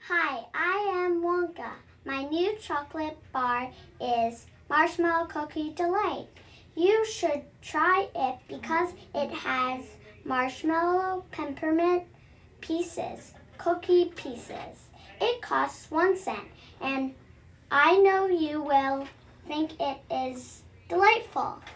Hi, I am Wonka. My new chocolate bar is Marshmallow Cookie Delight. You should try it because it has marshmallow peppermint pieces, cookie pieces. It costs 1 cent, and I know you will think it is delightful.